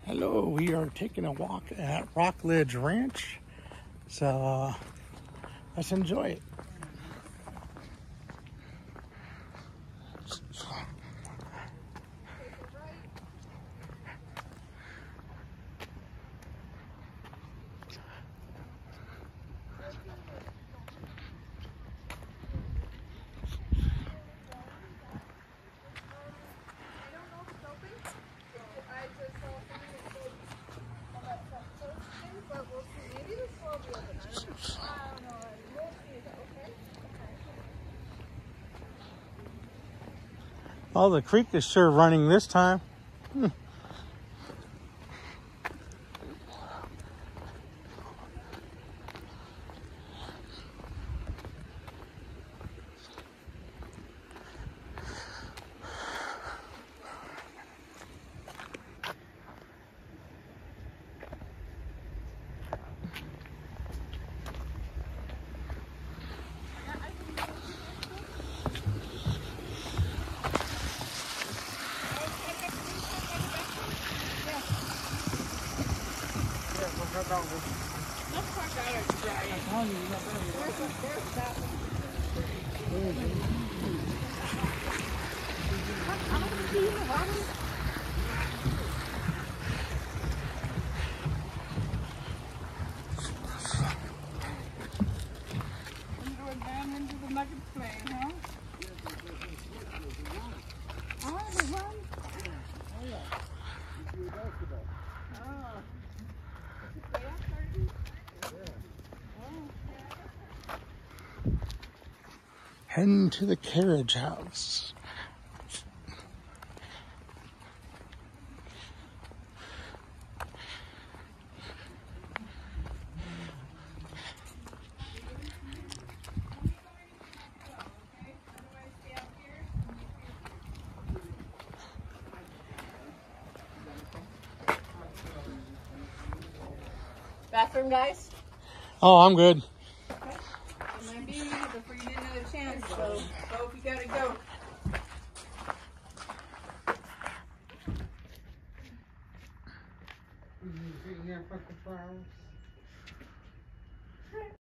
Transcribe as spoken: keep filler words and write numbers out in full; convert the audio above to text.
Hello, we are taking a walk at Rockledge Ranch, so uh, let's enjoy it. Oh, the creek is sure running this time. Hmm. Heading to the carriage house. Bathroom, guys? Oh, I'm good. Okay. It might be before you get another chance, so go if you gotta go. You here for the flowers?